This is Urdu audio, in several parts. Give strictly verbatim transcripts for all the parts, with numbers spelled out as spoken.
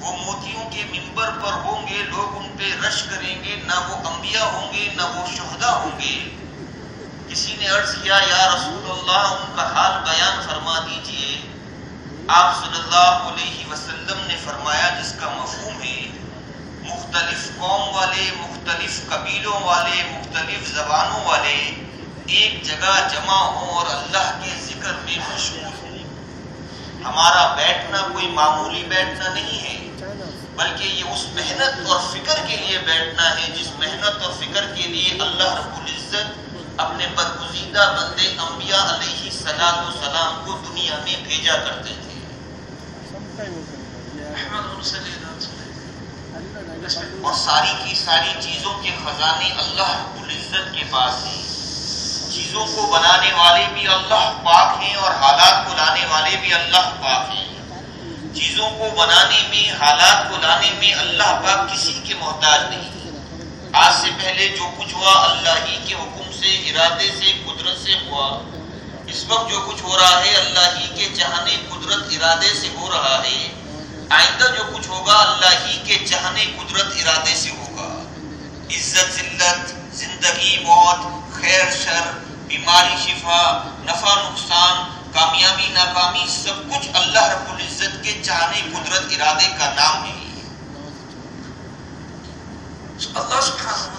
وہ موتیوں کے منبر پر ہوں گے، لوگ ان پہ رش کریں گے، نہ وہ انبیاء ہوں گے نہ وہ شہداء ہوں گے۔ کسی نے عرض کیا یا رسول اللہ ان کا حال بیان فرما دیجئے۔ آپ صلی اللہ علیہ وسلم نے فرمایا جس کا مفہوم ہے مختلف قوم والے، مختلف قبیلوں والے، مختلف زبانوں والے ایک جگہ جمع ہوں اور اللہ کے ذکر میں مشغول ہوں۔ ہمارا بیٹھنا کوئی معمولی بیٹھنا نہیں ہے، بلکہ یہ اس محنت اور فکر کے لیے بیٹھنا ہے جس محنت اور فکر کے لیے اللہ رب العزت اپنے برگزیدہ بندے انبیاء علیہ الصلوۃ والسلام کو دنیا میں بھیجا کرتے تھے۔ اور ساری کی ساری چیزوں کے خزانے اللہ رب العزت کے پاس ہیں۔ چیزوں کو بنانے والے بھی اللہ پاک ہیں اور حالات کو لانے والے بھی اللہ پاک ہیں۔ چیزوں کو بنانے میں، حالات کو لانے میں اللہ پاک کسی کے محتاج نہیں۔ آج سے پہلے جو کچھ ہوا اللہ ہی کے حکم سے، ارادے سے، قدرت سے ہوا۔ اس وقت جو کچھ ہو رہا ہے اللہ ہی کے چاہنے، قدرت، ارادے سے ہو رہا ہے۔ آئندہ جو کچھ ہوگا اللہ ہی کے چاہنے، قدرت، ارادے سے ہوگا۔ عزت، ذلت، زندگی، موت، خیر، شر، بیماری، شفا، نفع، نقصان، کامیابی، ناکامی، سب کچھ اللہ رب العزت کے چاہنے، قدرت، ارادے کا نام ہے۔ اللہ سبحانہ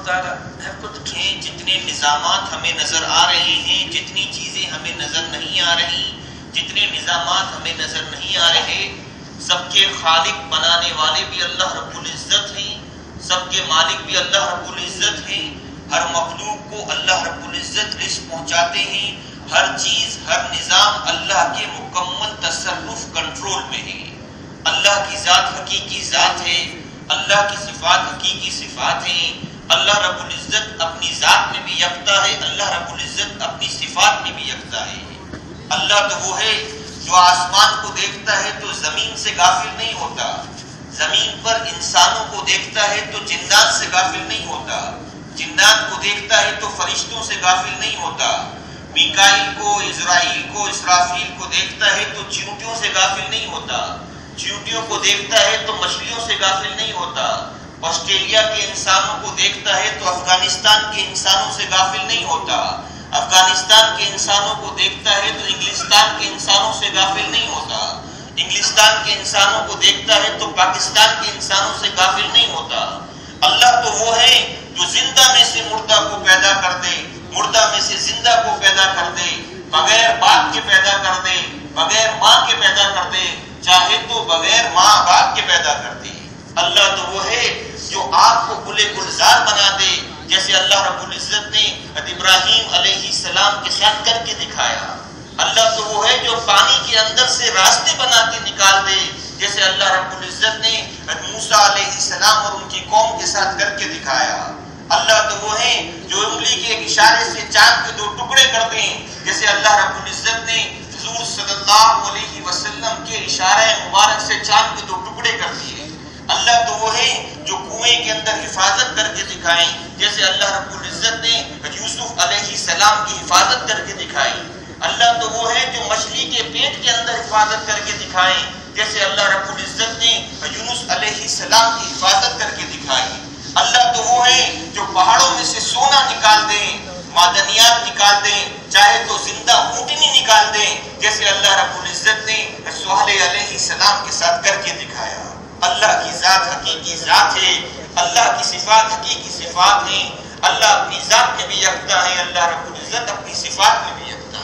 وتعالی جتنے نظامات ہمیں نظر آ رہے ہیں، جتنی چیزیں ہمیں نظر نہیں آ رہی، جتنے نظامات ہمیں نظر نہیں آ رہے، سب کے خالق بنانے والے بھی اللہ رب العزت ہیں، سب کے مالک بھی اللہ رب العزت ہیں۔ ہر مخلوق کو اللہ رب العزت رزق پہنچاتے ہیں۔ ہر چیز، ہر نظام اللہ کے مکمل تصرف کنٹرول میں ہے۔ اللہ کی ذات حقیقی ذات ہے، اللہ کی صفات حقیقی صفات ہیں۔ اللہ رب العزت اپنی ذات میں بھی یکتا ہے، اللہ رب العزت اپنی صفات میں بھی یکتا ہے۔ اللہ تو وہ ہے جو آسمان کو دیکھتا ہے تو زمین سے غافل نہیں ہوتا، زمین پر انسانوں کو دیکھتا ہے تو جنات سے غافل نہیں ہوتا، جنات کو دیکھتا ہے تو فرشتوں سے غافل نہیں ہوتا، میکائیل کو، اسرائیل کو، اسرافیل کو دیکھتا ہے تو چیونٹیوں سے غافل نہیں ہوتا، چیونٹیوں کو دیکھتا ہے تو مچھلیوں سے غافل نہیں ہوتا، آسٹریلیا کے انسانوں کو دیکھتا ہے تو افغانستان کے انسانوں سے غافل نہیں ہوتا، افغانستان کے انسانوں کو دیکھتا ہے تو انگلستان کے انسانوں سے غافل نہیں ہوتا، انگلستان کے انسانوں کو دیکھتا ہے تو پاکستان کے انسانوں سے غافل نہیں ہوتا۔ اللہ تو وہ ہے جو زندہ میں سے مردہ کو پیدا کر دے، مردہ میں سے زندہ کو پیدا کر دے، بغیر باپ کے پیدا کر دے، بغیر ماں کے پیدا کر دے، چاہے تو بغیر ماں باپ کے پیدا کر دے۔ اللہ تو وہ ہے جو آگ کو گلے گلزار بنا دے، جیسے اللہ رب العزت نے ابراہیم علیہ السلام کے ساتھ کر کے دکھایا۔ اللہ تو وہ ہے جو پانی کے اندر سے راستے بنا کے نکال دے، جیسے اللہ رب العزت نے موسیٰ علیہ السلام اور ان کی قوم کے ساتھ کر کے دکھایا۔ اللہ تو وہ ہے جو انگلی کے ایک اشارے سے چاند کے دو ٹکڑے کر دیں، جیسے اللہ رب العزت نے حضور صلی اللہ علیہ وسلم کے اشارہ مبارک سے چاند کے دو ٹکڑے کر دیے۔ اللہ تو وہ ہے جو کنویں کے اندر حفاظت کر کے دکھائیں، جیسے اللہ رب العزت نے یوسف علیہ السلام کی حفاظت کر کے دکھائی۔ اللہ تو وہ ہے جو مچھلی کے پیٹ کے اندر حفاظت کر کے دکھائیں، جیسے اللہ رب العزت نے یونس علیہ السلام کی حفاظت کر کے دکھائی۔ اللہ تو وہ ہے جو پہاڑوں میں سے سونا نکال دیں، معدنیات نکال دیں، چاہے تو زندہ اونٹنی نکال دیں، جیسے اللہ رب العزت نے صالح علیہ السلام کے ساتھ کر کے دکھایا۔ اللہ کی ذات حقیقی ذات ہے، اللہ کی صفات حقیقی صفات ہیں۔ اللہ اپنی ذات میں بھی یکتا ہے، اللہ رب العزت اپنی صفات میں بھی یکتا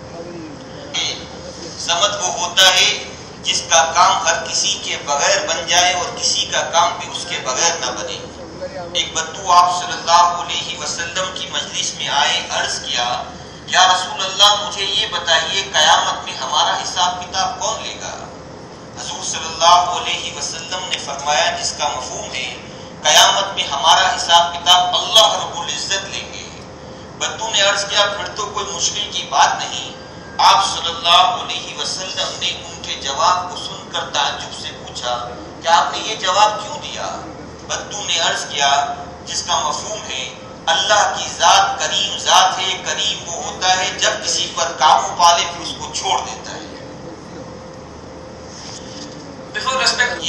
ہے۔ سمت وہ ہوتا ہے جس کا کام ہر کسی کے بغیر بن جائے اور کسی کا کام بھی اس کے بغیر نہ بنے۔ ایک بدو آپ صلی اللہ علیہ وسلم کی مجلس میں آئے، عرض کیا یا رسول اللہ مجھے یہ بتائیے قیامت میں ہمارا حساب کتاب کون لے گا؟ حضور صلی اللہ علیہ وسلم نے فرمایا جس کا مفہوم ہے قیامت میں ہمارا حساب کتاب اللہ رب العزت لیں گے۔ بدو نے عرض کیا پھر تو کوئی مشکل کی بات نہیں۔ آپ صلی اللہ علیہ وسلم نے ان کے جواب کو سن کر تعجب سے پوچھا کہ آپ نے یہ جواب کیوں دیا؟ بدو نے عرض کیا جس کا مفہوم ہے اللہ کی ذات کریم ذات ہے، کریم وہ ہوتا ہے جب کسی پر قابو پالے پھر اس کو چھوڑ دیتا ہے۔ یہ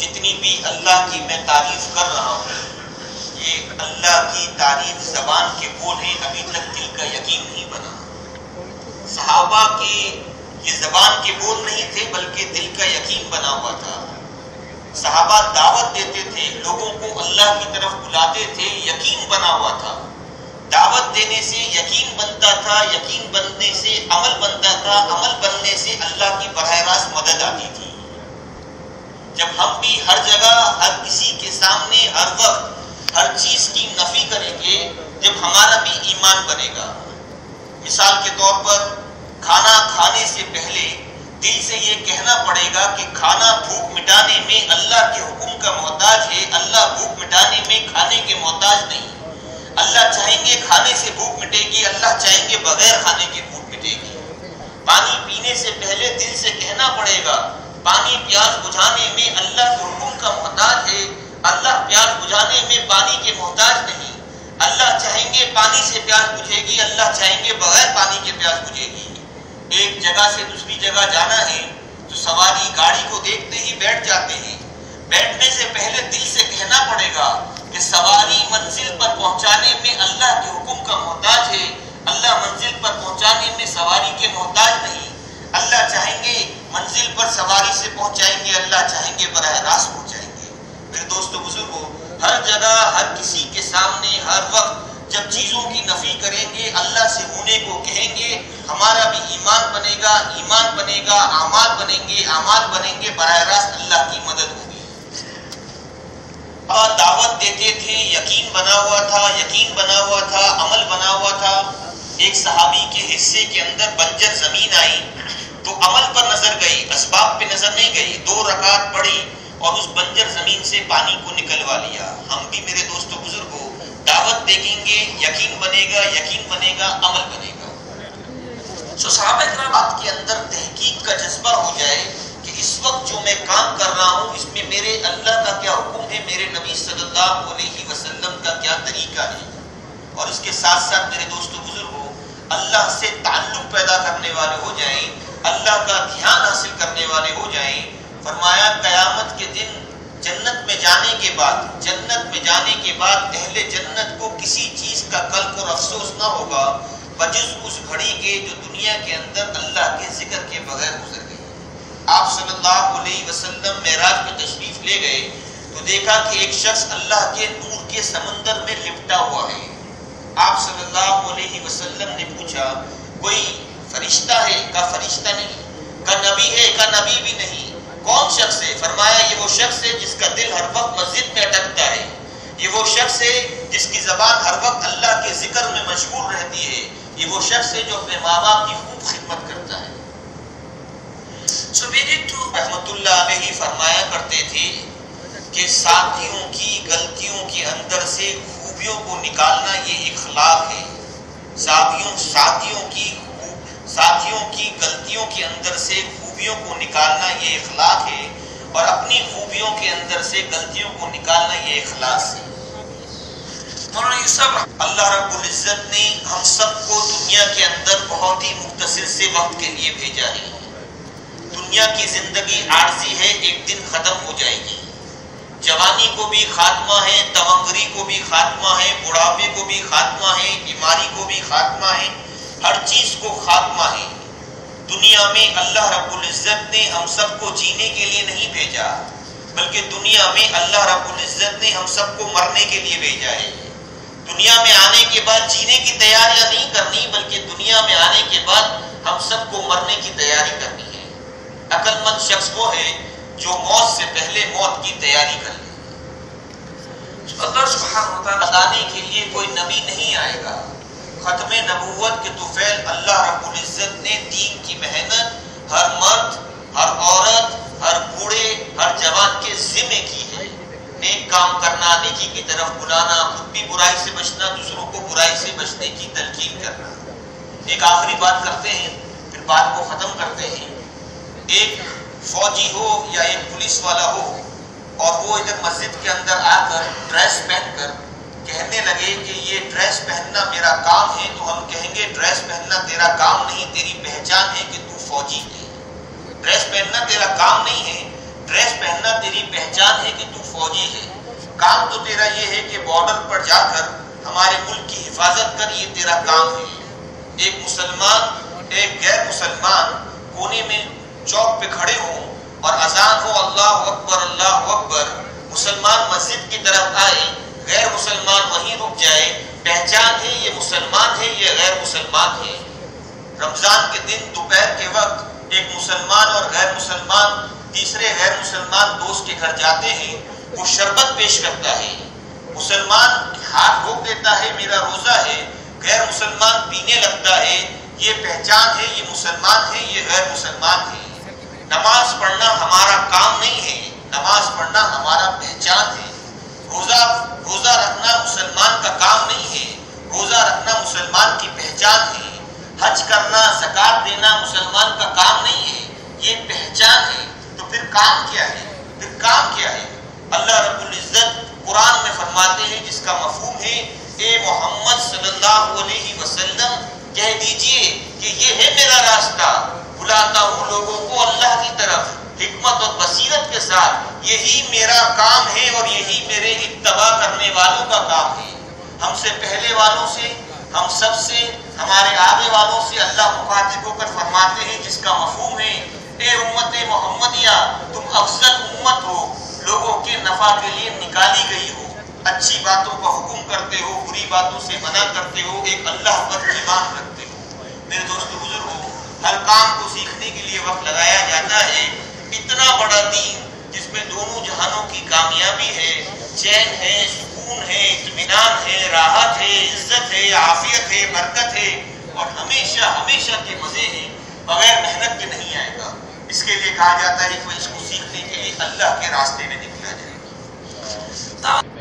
جتنی بھی اللہ کی میں تعریف کر رہا ہوں یہ اللہ کی تعریف زبان کے بول ہیں، ابھی تک دل کا یقین نہیں بنا۔ صحابہ کے یہ زبان کے بول نہیں تھے بلکہ دل کا یقین بنا ہوا تھا۔ صحابہ دعوت دیتے تھے، لوگوں کو اللہ کی طرف بلاتے تھے، یقین بنا ہوا تھا۔ دعوت دینے سے یقین بنتا تھا، یقین بننے سے عمل بنتا تھا، عمل بننے سے اللہ کی براہ راست مدد آتی تھی۔ جب ہم بھی ہر جگہ ہر کسی کے سامنے ہر وقت ہر چیز کی نفی کریں گے، جب ہمارا بھی ایمان بنے گا۔ مثال کے طور پر کھانا کھانے سے پہلے دل سے یہ کہنا پڑے گا کہ کھانا بھوک مٹانے میں اللہ کے حکم کا محتاج ہے، اللہ بھوک مٹانے میں کھانے کے محتاج نہیں۔ اللہ چاہیں گے کھانے سے بھوک مٹے گی، اللہ چاہیں گے بغیر کھانے کے بھوک مٹے گی۔ پانی پینے سے پہلے دل سے کہنا پڑے گا پانی پیاس بجھانے میں اللہ کے حکم کا محتاج ہے، اللہ پیاس بجھانے میں پانی کے محتاج نہیں۔ اللہ چاہیں گے پانی سے پیاس بجھے گی، اللہ چاہیں گے بغیر پانی کے پیاس بجھے گی۔ ایک جگہ سے دوسری جگہ جانا ہے تو سواری گاڑی کو دیکھتے ہی بیٹھ جاتے ہیں، بیٹھنے سے پہلے دل سے کہنا پڑے گا کہ سواری منزل پر پہنچانے میں اللہ کے حکم کا محتاج ہے، اللہ منزل پر پہنچانے میں سواری کے محتاج نہیں۔ اللہ چاہیں گے منزل پر سواری سے پہنچائیں گے، اللہ چاہیں گے براہ راست پہنچائیں گے۔ میرے دوستو بزرگوں، ہر جگہ ہر کسی کے سامنے ہر وقت جب چیزوں کی نفی کریں گے، اللہ سے ہونے کو کہیں گے، ہمارا بھی ایمان بنے گا، ایمان بنے گا، اعمال بنیں گے، اعمال بنیں گے، براہ راست اللہ کی مدد ہوگی۔ اور دعوت دیتے تھے، یقین بنا ہوا تھا، یقین بنا ہوا تھا، عمل بنا ہوا تھا۔ ایک صحابی کے حصے کے اندر بنجر زمین آئی تو عمل پر نظر گئی، اسباب پہ نظر نہیں گئی، دو رکعت پڑھی اور اس بنجر زمین سے پانی کو نکلوا لیا۔ ہم بھی میرے دوستو بزرگوں دعوت دیکھیں گے، یقین بنے گا، یقین بنے گا، عمل بنے گا۔ سو صحابہ کرام کے اندر تحقیق کا جذبہ ہو جائے کہ اس وقت جو میں کام کر رہا ہوں اس میں میرے اللہ کا کیا حکم ہے، میرے نبی صلی اللہ علیہ وسلم کا کیا طریقہ ہے۔ اور اس کے ساتھ ساتھ میرے دوستو بزرگوں اللہ سے تعلق پیدا کرنے والے ہو جائیں، اللہ کا دھیان حاصل کرنے والے ہو جائیں۔ فرمایا قیامت کے دن جنت میں جانے کے بعد جنت میں جانے کے بعد اہل جنت کو کسی چیز کا قلق اور افسوس نہ ہوگا بجز اس گھڑی کے جو دنیا کے اندر اللہ کے ذکر کے بغیر گزر گئی۔ آپ صلی اللہ علیہ وسلم معراج پہ تشریف لے گئے تو دیکھا کہ ایک شخص اللہ کے نور کے سمندر میں لپٹا ہوا ہے۔ آپ صلی اللہ علیہ وسلم نے پوچھا کوئی فرشتہ ہے؟ کہا فرشتہ نہیں۔ کہا نبی ہے؟ کہا نبی بھی نہیں۔ کون شخص ہے؟ فرمایا یہ وہ شخص ہے جس کا دل ہر وقت مسجد میں اٹکتا ہے، یہ وہ شخص ہے جس کی زبان ہر وقت اللہ کے ذکر میں مشغول رہتی ہے، یہ وہ شخص ہے جو اپنے ماں باپ کی خوب خدمت کرتا ہے۔ سو میرے تو رحمت اللہ علیہ فرمایا کرتے تھے کہ ساتھیوں کی غلطیوں کے اندر سے خوبیوں کو نکالنا یہ اخلاق ہے۔ ساتھیوں ساتھیوں کی ساتھیوں کی غلطیوں کے اندر سے خوبیوں کو نکالنا یہ اخلاق ہے، اور اپنی خوبیوں کے اندر سے غلطیوں کو نکالنا یہ اخلاص ہے۔ مولانا یوسف اللہ رب العزت نے ہم سب کو دنیا کے اندر بہت ہی مختصر سے وقت کے لیے بھیجا ہے۔ دنیا کی زندگی عارضی ہے، ایک دن ختم ہو جائے گی۔ جوانی کو بھی خاتمہ ہے، تونگری کو بھی خاتمہ ہے، بڑھاپے کو بھی خاتمہ ہے، بیماری کو بھی خاتمہ ہے، ہر چیز کو خاتمہ ہے۔ دنیا میں اللہ رب العزت نے ہم سب کو جینے کے لیے نہیں بھیجا، بلکہ دنیا میں اللہ رب العزت نے ہم سب کو مرنے کے لیے بھیجا ہے۔ دنیا میں آنے کے بعد جینے کی تیاریاں نہیں کرنی، بلکہ دنیا میں آنے کے بعد ہم سب کو مرنے کی تیاری کرنی ہے۔ عقل مند شخص وہ ہے جو موت سے پہلے موت کی تیاری کر لے۔ اللہ سبحانہ و تعالیٰ بتانے کے لیے کوئی نبی نہیں آئے گا۔ ختم نبوت کے طفیل اللہ رب العزت نے دین کی محنت ہر مرد، ہر عورت، ہر بوڑھے، ہر جوان کے ذمہ کی ہے۔ نیک کام کرنا، نیکی کی طرف بلانا، خود بھی برائی سے بچنا، دوسروں کو برائی سے بچنے کی تلقین کرنا۔ ایک آخری بات کرتے ہیں پھر بات کو ختم کرتے ہیں۔ ایک فوجی ہو یا ایک پولیس والا ہو اور وہ ادھر مسجد کے اندر آ کر ڈریس پہن کر کہنے لگے کہ یہ ڈریس پہننا میرا کام ہے، تو ہم کہیں گے ڈریس پہننا تیرا کام نہیں، تیری پہچان ہے کہ تو فوجی ہے۔ ڈریس پہننا تیرا کام نہیں ہے، ڈریس پہننا تیری پہچان ہے کہ تو فوجی ہے، کام تو تیرا یہ ہے کہ بارڈر پر جا کر ہمارے ملک کی حفاظت کر، یہ تیرا کام ہے۔ ایک مسلمان ایک غیر مسلمان کونے میں چوک پہ کھڑے ہوں اور اذان ہو اللہ اکبر اللہ اکبر، مسلمان مسجد کی طرف آئے، غیر مسلمان وہیں رک جائے، پہچان ہے یہ مسلمان ہے یہ غیر مسلمان ہے۔ رمضان کے دن دوپہر کے وقت ایک مسلمان اور غیر مسلمان تیسرے غیر مسلمان دوست کے گھر جاتے ہیں، وہ شربت پیش کرتا ہے، مسلمان ہاتھ روک دیتا ہے میرا روزہ ہے، غیر مسلمان پینے لگتا ہے، یہ پہچان ہے یہ مسلمان ہے یہ غیر مسلمان ہے۔ نماز پڑھنا ہمارا کام نہیں ہے، نماز پڑھنا ہمارا پہچان ہے۔ روزہ روزہ رکھنا مسلمان کا کام نہیں ہے، روزہ رکھنا مسلمان کی پہچان ہے۔ حج کرنا زکوٰۃ دینا مسلمان کا کام نہیں ہے، یہ پہچان ہے۔ تو پھر کام کیا ہے؟ پھر کام کیا ہے؟ اللہ رب العزت قرآن میں فرماتے ہیں جس کا مفہوم ہے، اے محمد صلی اللہ علیہ وسلم کہہ دیجئے کہ یہ ہے میرا راستہ، بلاتا ہوں لوگوں کو اللہ کی طرف حکمت اور بصیرت کے ساتھ، یہی میرا کام ہے اور یہی میرے اتباع کرنے والوں کا کام ہے۔ ہم سے پہلے والوں سے، ہم سب سے، ہمارے آگے والوں سے اللہ مخاطب ہو کر فرماتے ہیں جس کا مفہوم ہے، اے امت محمدیہ تم افضل امت ہو، لوگوں کے نفع کے لیے نکالی گئی ہو، اچھی باتوں کا حکم کرتے ہو، بری باتوں سے منع کرتے ہو، ایک اللہ پر ایمان رکھتے ہو۔ میرے دوست بزرگوں، ہر کام کو سیکھنے کے لیے وقت لگایا جاتا ہے۔ اتنا بڑا دین جس میں دونوں جہانوں کی کامیابی ہے، چین ہے، سکون ہے، اطمینان ہے، راحت ہے، عزت ہے، عافیت ہے، برکت ہے اور ہمیشہ ہمیشہ کے مزے ہیں، بغیر محنت کے نہیں آئے گا۔ اس کے لیے کہا جاتا ہے کہ اس کو سیکھنے کے لیے اللہ کے راستے میں نکلا جائے گا۔